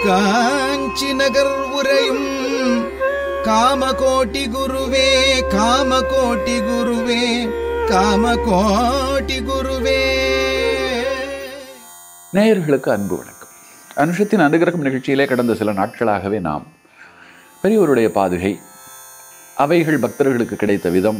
காஞ்சி நகர் உரையும் காமகோட்டி குருவே காமகோட்டி குருவே காமகோட்டி குருவே. நேயர்களுக்கு அன்பு வணக்கம். அனுஷத்தின் அனுகிரகம் நிகழ்ச்சியிலே கடந்த சில நாட்களாகவே நாம் பெரியோருடைய பாதுகை, அவைகள் பக்தர்களுக்கு கிடைத்த விதம்,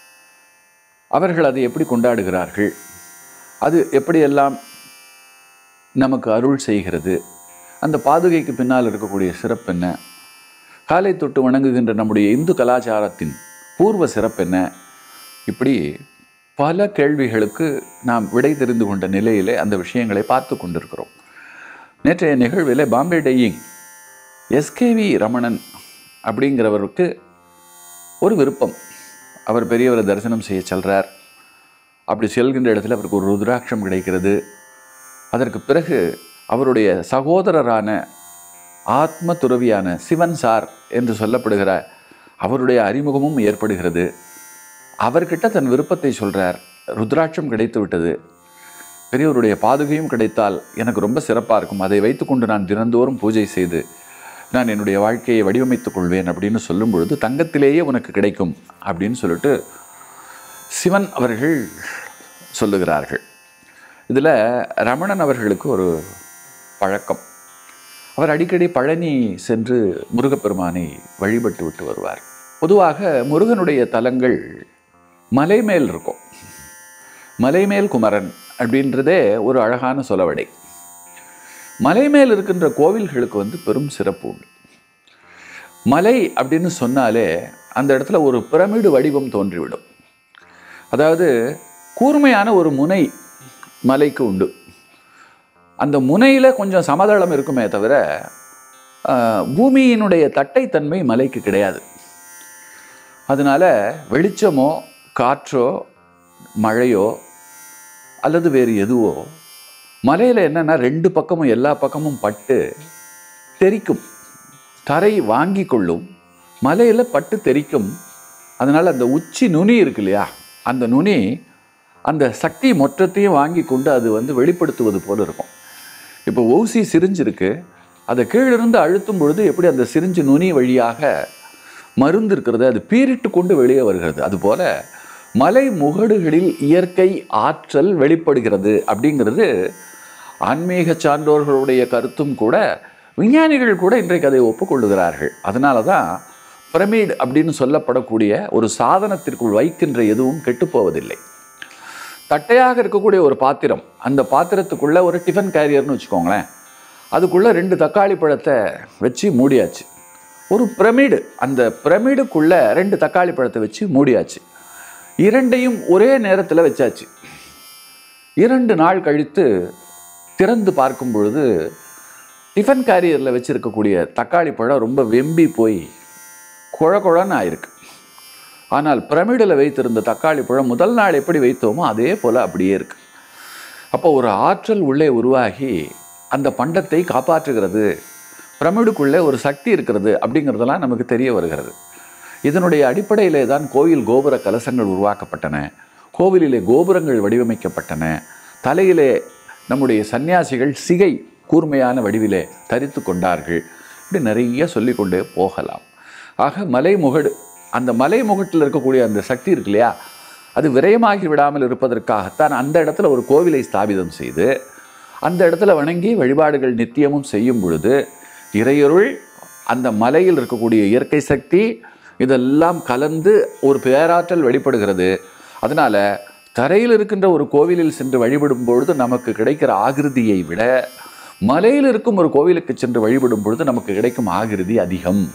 அவர்கள் அதை எப்படி கொண்டாடுகிறார்கள், அது எப்படியெல்லாம் நமக்கு அருள் செய்கிறது, அந்த பாதுகைக்கு பின்னால் இருக்கக்கூடிய சிறப்பு என்ன, காலை தொட்டு வணங்குகின்ற நம்முடைய இந்து கலாச்சாரத்தின் பூர்வ சிறப்பு என்ன, இப்படி பல கேள்விகளுக்கு நாம் விடை தெரிந்து கொண்ட நிலையிலே அந்த விஷயங்களை பார்த்து கொண்டிருக்கிறோம். நேற்றைய நிகழ்வில் பாம்பே டையிங் எஸ்கேவி ரமணன் அப்படிங்கிறவருக்கு ஒரு விருப்பம். அவர் பெரியவரை தரிசனம் செய்ய செல்கிறார். அப்படி செல்கின்ற இடத்துல அவருக்கு ஒரு ருத்ராட்சம் கிடைக்கிறது. அதற்கு பிறகு அவருடைய சகோதரரான ஆத்ம துறவியான சிவன் சார் என்று சொல்லப்படுகிற அவருடைய அறிமுகமும் ஏற்படுகிறது. அவர்கிட்ட தன் விருப்பத்தை சொல்கிறார். ருத்ராட்சம் கிடைத்து விட்டது, பெரியவருடைய பாதுகையும் கிடைத்தால் எனக்கு ரொம்ப சிறப்பாக இருக்கும், அதை வைத்துக்கொண்டு நான் தினந்தோறும் பூஜை செய்து நான் என்னுடைய வாழ்க்கையை வடிவமைத்துக் கொள்வேன் அப்படின்னு சொல்லும் பொழுது, தங்கத்திலேயே உனக்கு கிடைக்கும் அப்படின்னு சொல்லிட்டு சிவன் அவர்கள் சொல்லுகிறார்கள். இதில் ரமணன் அவர்களுக்கு ஒரு பழக்கம். அவர் அடிக்கடி பழனி சென்று முருகப்பெருமானை வழிபட்டு விட்டு வருவார். பொதுவாக முருகனுடைய தலங்கள் மலை மேல் இருக்கும். மலைமேல் குமரன் அப்படின்றதே ஒரு அழகான சொலவடை. மலை மேல் இருக்கின்ற கோவில்களுக்கு பெரும் சிறப்பு உண்டு. மலை அப்படின்னு சொன்னாலே அந்த இடத்துல ஒரு பிரமிடு வடிவம் தோன்றிவிடும். அதாவது கூர்மையான ஒரு முனை மலைக்கு உண்டு. அந்த முனையில் கொஞ்சம் சமதளம் இருக்குமே தவிர பூமியினுடைய தட்டைத்தன்மை மலைக்கு கிடையாது. அதனால் வெளிச்சமோ காற்றோ மழையோ அல்லது வேறு எதுவோ மலையில் என்னென்னா ரெண்டு பக்கமும் எல்லா பக்கமும் பட்டு தெரிக்கும், தரை வாங்கி கொள்ளும், மலையில் பட்டு தெரிக்கும். அதனால் அந்த உச்சி நுனி இருக்கு இல்லையா, அந்த நுனி அந்த சக்தி மொத்தத்தையும் வாங்கி கொண்டு அது வெளிப்படுத்துவது போல் இருக்கும். இப்போ ஊசி சிரிஞ்சிருக்கு, அதை கீழிருந்து அழுத்தும் பொழுது எப்படி அந்த சிரிஞ்சு நுனி வழியாக மருந்து இருக்கிறது அது பீரிட்டு கொண்டு வெளியே வருகிறது. அதுபோல் மலை முகடுகளில் இயற்கை ஆற்றல் வெளிப்படுகிறது அப்படிங்கிறது ஆன்மீக சான்றோர்களுடைய கருத்தும் கூட, விஞ்ஞானிகள் கூட இன்றைக்கு அதை ஒப்புக்கொள்ளுகிறார்கள். அதனால தான் பிரமிட் அப்படின்னு சொல்லப்படக்கூடிய ஒரு சாதனத்திற்குள் வைக்கின்ற எதுவும் கெட்டுப்போவதில்லை. தட்டையாக இருக்கக்கூடிய ஒரு பாத்திரம், அந்த பாத்திரத்துக்குள்ளே ஒரு டிஃபன் கேரியர்னு வச்சுக்கோங்களேன், அதுக்குள்ளே 2 தக்காளி பழத்தை வச்சு மூடியாச்சு. ஒரு பிரமிடு, அந்த பிரமிடுக்குள்ளே 2 தக்காளி பழத்தை வச்சு மூடியாச்சு. இரண்டையும் ஒரே நேரத்தில் வச்சாச்சு. 2 நாள் கழித்து திறந்து பார்க்கும் பொழுது டிஃபன் கேரியரில் வச்சுருக்கக்கூடிய தக்காளி பழம் ரொம்ப வெம்பி போய் குழன்னு ஆயிருக்கு. ஆனால் பிரமிடில் வைத்திருந்த தக்காளி பழம் முதல் நாள் எப்படி வைத்தோமோ அதே போல் அப்படியே இருக்கு. அப்போ ஒரு ஆற்றல் உள்ளே உருவாகி அந்த பண்டத்தை காப்பாற்றுகிறது, பிரமிடுக்குள்ளே ஒரு சக்தி இருக்கிறது அப்படிங்கிறதெல்லாம் நமக்கு தெரிய வருகிறது. இதனுடைய அடிப்படையிலே தான் கோயில் கோபுர கலசங்கள் உருவாக்கப்பட்டன, கோவிலிலே கோபுரங்கள் வடிவமைக்கப்பட்டன, தலையிலே நம்முடைய சன்னியாசிகள் சிகை கூர்மையான வடிவிலே தரித்து கொண்டார்கள். இப்படி நிறைய சொல்லிக்கொண்டே போகலாம். ஆக மலைமுகடு, அந்த மலைமுகட்டில் இருக்கக்கூடிய அந்த சக்தி இருக்கு இல்லையா, அது விரயமாகி விடாமல் இருப்பதற்காகத்தான் அந்த இடத்துல ஒரு கோவிலை ஸ்தாபிதம் செய்து அந்த இடத்துல வணங்கி வழிபாடுகள் நித்தியமும் செய்யும் பொழுது இறையருள், அந்த மலையில் இருக்கக்கூடிய இயற்கை சக்தி இதெல்லாம் கலந்து ஒரு பேராற்றல் வெளிப்படுகிறது. அதனால் தரையில் இருக்கின்ற ஒரு கோவிலில் சென்று வழிபடும் பொழுது நமக்கு கிடைக்கிற ஆகிருதியை விட மலையில் இருக்கும் ஒரு கோவிலுக்கு சென்று வழிபடும் பொழுது நமக்கு கிடைக்கும் ஆகிருதி அதிகம்.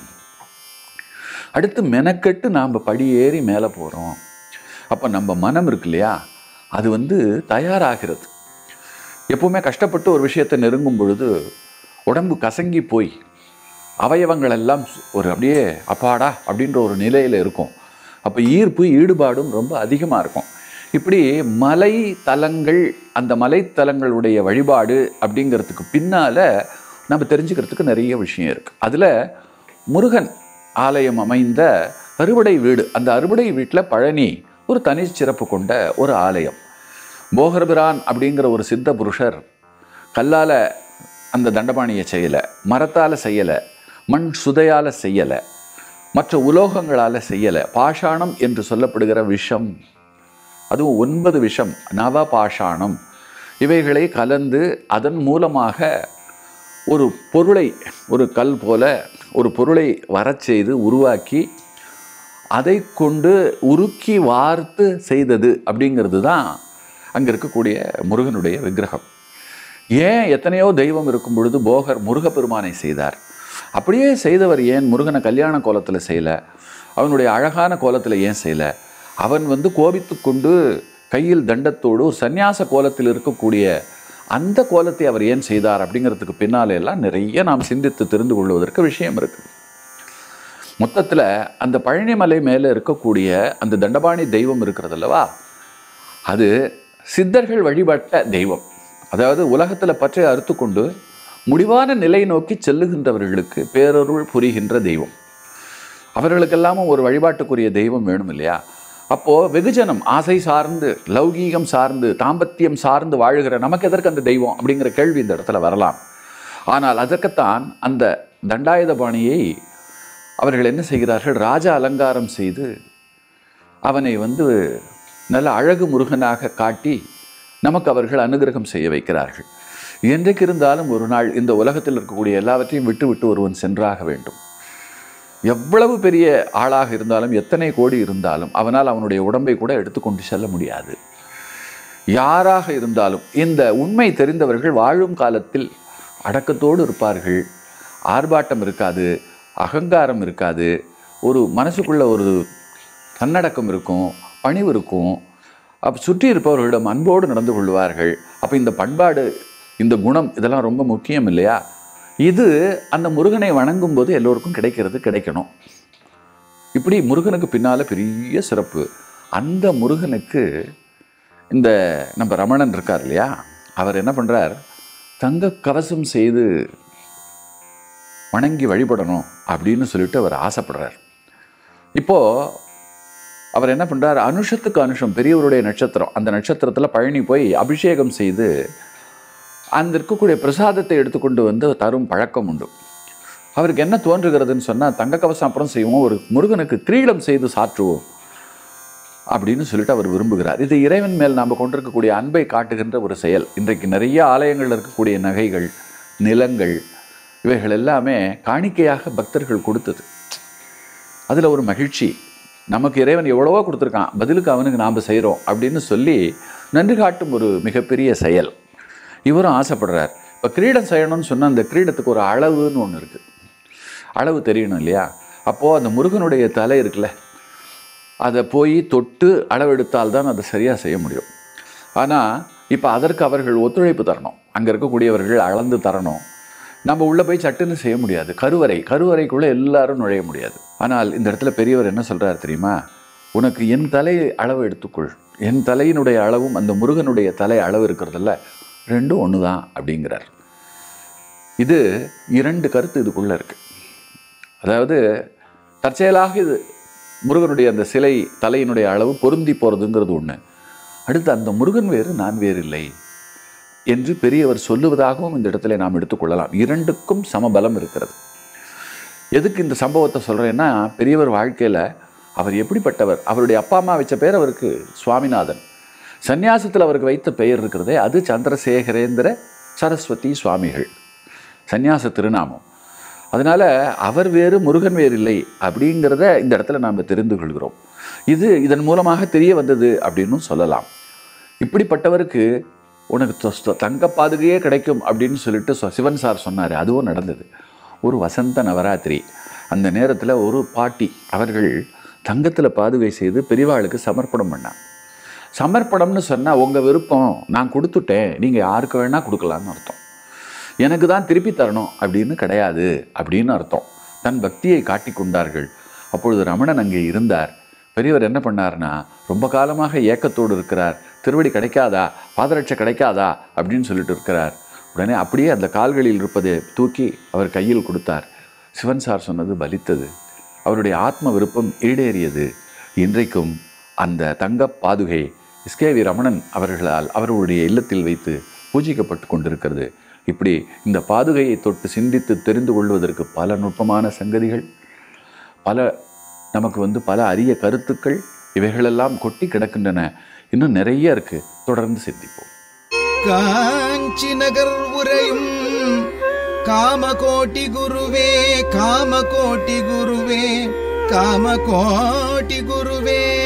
அடுத்து மெனக்கெட்டு நாம் படியேறி மேலே போகிறோம். அப்போ நம்ம மனம் இருக்கு இல்லையா, அது தயாராகிறது. எப்பவுமே கஷ்டப்பட்டு ஒரு விஷயத்தை நெருங்கும் பொழுது உடம்பு கசங்கி போய் அவயவங்கள் எல்லாம் ஒரு அப்படியே அப்பாடா அப்படின்ற ஒரு நிலையில் இருக்கும். அப்போ ஈர்ப்பு ஈடுபாடும் ரொம்ப அதிகமாக இருக்கும். இப்படி மலை தலங்கள், அந்த மலைத்தலங்களுடைய வழிபாடு அப்படிங்கிறதுக்கு பின்னால் நம்ம தெரிஞ்சுக்கிறதுக்கு நிறைய விஷயம் இருக்குது. அதில் முருகன் ஆலயம் அமைந்த அறுபடை வீடு, அந்த அறுபடை வீட்டில் பழனி ஒரு தனி சிறப்பு கொண்ட ஒரு ஆலயம். போகர்பிரான் அப்படிங்கிற ஒரு சித்த புருஷர் கல்லால் அந்த தண்டபாணியை செய்யலை, மரத்தால் செய்யலை, மண் சுதையால் செய்யலை, மற்ற உலோகங்களால் செய்யலை. பாஷாணம் என்று சொல்லப்படுகிற விஷம், அதுவும் 9 விஷம், நவ பாஷாணம், இவைகளை கலந்து அதன் மூலமாக ஒரு பொருளை, ஒரு கல் போல ஒரு பொருளை வரச் செய்து உருவாக்கி அதை கொண்டு உருக்கி வார்த்து செய்தது அப்படிங்கிறது தான் அங்கே இருக்கக்கூடிய முருகனுடைய விக்கிரகம். ஏன் எத்தனையோ தெய்வம் இருக்கும் பொழுது போகர் முருகப்பெருமானை செய்தார்? அப்படியே செய்தவர் ஏன் முருகனை கல்யாண கோலத்தில் செய்யலை, அவனுடைய அழகான கோலத்தில் ஏன் செய்யலை? அவன் கோபித்து கொண்டு கையில் தண்டத்தோடு ஒரு சந்நியாச கோலத்தில் இருக்கக்கூடிய அந்த கோலத்தை அவர் ஏன் செய்தார் அப்படிங்கிறதுக்கு பின்னாலே எல்லாம் நிறைய நாம் சிந்தித்து தெரிந்து கொள்வதற்கு விஷயம் இருக்குது. மொத்தத்தில் அந்த பழனிமலை மேலே இருக்கக்கூடிய அந்த தண்டபாணி தெய்வம் இருக்கிறது அல்லவா, அது சித்தர்கள் வழிபட்ட தெய்வம். அதாவது உலகத்தில் பற்றி அறுத்து கொண்டு முடிவான நிலை நோக்கி செல்லுகின்றவர்களுக்கு பேரருள் புரிகின்ற தெய்வம். அவர்களுக்கெல்லாமும் ஒரு வழிபாட்டுக்குரிய தெய்வம் வேணும் இல்லையா? அப்போது வெகுஜனம் ஆசை சார்ந்து, லௌகீகம் சார்ந்து, தாம்பத்தியம் சார்ந்து வாழுகிற நமக்கு எதற்கு அந்த தெய்வம் அப்படிங்கிற கேள்வி இந்த இடத்துல வரலாம். ஆனால் அதற்குத்தான் அந்த தண்டாயுதபாணியை அவர்கள் என்ன செய்கிறார்கள்? ராஜ அலங்காரம் செய்து அவனை நல்ல அழகு முருகனாக காட்டி நமக்கு அவர்கள் அனுகிரகம் செய்ய வைக்கிறார்கள். என்றைக்கு இருந்தாலும் ஒரு நாள் இந்த உலகத்தில் இருக்கக்கூடிய எல்லாவற்றையும் விட்டு விட்டு ஒருவன் சென்றாக வேண்டும். எவ்வளவு பெரிய ஆளாக இருந்தாலும், எத்தனை கோடி இருந்தாலும் அவனால் அவனுடைய உடம்பை கூட எடுத்துக்கொண்டு செல்ல முடியாது. யாராக இருந்தாலும் இந்த உண்மை தெரிந்தவர்கள் வாழும் காலத்தில் அடக்கத்தோடு இருப்பார்கள். ஆர்ப்பாட்டம் இருக்காது, அகங்காரம் இருக்காது, ஒரு மனசுக்குள்ள ஒரு தன்னடக்கம் இருக்கும், பணிவு இருக்கும். அப்போ சுற்றி இருப்பவர்களிடம் அன்போடு நடந்து கொள்வார்கள். அப்போ இந்த பண்பாடு, இந்த குணம், இதெல்லாம் ரொம்ப முக்கியம் இல்லையா? இது அந்த முருகனை வணங்கும் போது எல்லோருக்கும் கிடைக்கணும். இப்படி முருகனுக்கு பின்னால் பெரிய சிறப்பு. அந்த முருகனுக்கு இந்த நம்ம ரமணன் இருக்கார் இல்லையா, அவர் என்ன பண்ணுறார்? தங்க கவசம் செய்து வணங்கி வழிபடணும் அப்படின்னு சொல்லிட்டு அவர் ஆசைப்படுறார். இப்போது அவர் என்ன பண்ணுறார்? அனுஷத்துக்கு அனுஷம், பெரியவருடைய நட்சத்திரம், அந்த நட்சத்திரத்தில் பழனி போய் அபிஷேகம் செய்து அந்த இருக்கக்கூடிய பிரசாதத்தை எடுத்துக்கொண்டு தரும் பழக்கம் உண்டு. அவருக்கு என்ன தோன்றுகிறதுன்னு சொன்னால், தங்க கவசம் அப்புறம் செய்வோம், ஒரு முருகனுக்கு கிரீடம் செய்து சாற்றுவோம் அப்படின்னு சொல்லிட்டு அவர் விரும்புகிறார். இது இறைவன் மேல் நாம் கொண்டிருக்கக்கூடிய அன்பை காட்டுகின்ற ஒரு செயல். இன்றைக்கு நிறைய ஆலயங்கள் இருக்கக்கூடிய நகைகள், நிலங்கள், இவைகள் எல்லாமே காணிக்கையாக பக்தர்கள் கொடுத்தது. அதில் ஒரு மகிழ்ச்சி, நமக்கு இறைவன் எவ்வளவோ கொடுத்துருக்கான், பதிலுக்கு அவனுக்கு நாம் செய்கிறோம் அப்படின்னு சொல்லி நன்றி காட்டும் ஒரு மிகப்பெரிய செயல். இவரும் ஆசைப்படுறார். இப்போ கிரீடம் செய்யணும்னு சொன்னால் அந்த கிரீடத்துக்கு ஒரு அளவுன்னு ஒன்று இருக்குது. அளவு தெரியணும் இல்லையா? அப்போது அந்த முருகனுடைய தலை இருக்குல்ல, அதை போய் தொட்டு அளவெடுத்தால்தான் அதை சரியாக செய்ய முடியும். ஆனால் இப்போ அதற்கு அவர்கள் ஒத்துழைப்பு தரணும், அங்கே இருக்கக்கூடியவர்கள் அளந்து தரணும். நம்ம உள்ளே போய் சட்டுன்னு செய்ய முடியாது. கருவறைக்குள்ளே எல்லாரும் நுழைய முடியாது. ஆனால் இந்த இடத்துல பெரியவர் என்ன சொல்கிறார் தெரியுமா? உனக்கு என் தலை அளவு எடுத்துக்கொள், என் தலையினுடைய அளவும் அந்த முருகனுடைய தலை அளவு இருக்கிறதில்ல, ரெண்டும் ஒன்று தான் அப்படிங்கிறார். இது 2 கருத்து இதுக்குள்ளே இருக்குது. அதாவது தற்செயலாக இது முருகனுடைய அந்த சிலை தலையினுடைய அளவு பொருந்தி போகிறதுங்கிறது ஒன்று. அடுத்து அந்த முருகன் வேறு நான் வேறு இல்லை என்று பெரியவர் சொல்லுவதாகவும் இந்த இடத்துல நாம் எடுத்துக்கொள்ளலாம். 2க்கும் சமபலம் இருக்கிறது. எதுக்கு இந்த சம்பவத்தை சொல்கிறேன்னா, பெரியவர் வாழ்க்கையில் அவர் எப்படிப்பட்டவர், அவருடைய அப்பா அம்மா வச்ச பேர் அவருக்கு சுவாமிநாதன், சந்நியாசத்தில் அவருக்கு வைத்த பெயர் இருக்கிறதே அது சந்திரசேகரேந்திர சரஸ்வதி சுவாமிகள், சந்நியாச திருநாமம். அதனால் அவர் வேறு முருகன் வேறு இல்லை அப்படிங்கிறத இந்த இடத்துல நாம் தெரிந்து கொள்கிறோம். இதன் மூலமாக தெரிய வந்தது அப்படின்னு சொல்லலாம். இப்படிப்பட்டவருக்கு உனக்கு தங்க பாதுகையே கிடைக்கும் அப்படின்னு சொல்லிட்டு சிவன் சார் சொன்னார். அதுவும் நடந்தது. ஒரு வசந்த நவராத்திரி அந்த நேரத்தில் ஒரு பாட்டி அவர்கள் தங்கத்தில் பாதுகை செய்து பெரியவாளுக்கு சமர்ப்பணம் பண்ணாங்க. சமர்ப்பணம்னு சொன்னால் உங்கள் விருப்பம், நான் கொடுத்துட்டேன், நீங்கள் யாருக்கு வேணால் கொடுக்கலான்னு அர்த்தம். எனக்கு தான் திருப்பி தரணும் அப்படின்னு கிடையாது அப்படின்னு அர்த்தம். தன் பக்தியை காட்டி கொண்டார்கள். அப்பொழுது ரமணன் அங்கே இருந்தார். பெரியவர் என்ன பண்ணார்னா, ரொம்ப காலமாக ஏக்கத்தோடு இருக்கிறார். திருவடி கிடைக்காதா, பாதரட்சை கிடைக்காதா அப்படின்னு சொல்லிட்டு இருக்கிறார். உடனே அப்படியே அந்த கால்களில் இருப்பதை தூக்கி அவர் கையில் கொடுத்தார். சிவன் சார் சொன்னது பலித்தது. அவருடைய ஆத்ம விருப்பம் ஈடேறியது. இன்றைக்கும் அந்த தங்க பாதுகை எஸ்கேவி ரமணன் அவர்களால் அவர்களுடைய இல்லத்தில் வைத்து பூஜிக்கப்பட்டு கொண்டிருக்கிறது. இப்படி இந்த பாதுகையை தொட்டு சிந்தித்து தெரிந்து கொள்வதற்கு பல நுட்பமான சங்கதிகள், பல நமக்கு பல அரிய கருத்துக்கள் இவைகளெல்லாம் கொட்டி கிடக்கின்றன. இன்னும் நிறைய இருக்கு. தொடர்ந்து சிந்திப்போம். காஞ்சி நகர் உரையும் காமகோட்டி குருவே, காமகோட்டி குருவே, காமகோட்டி குருவே.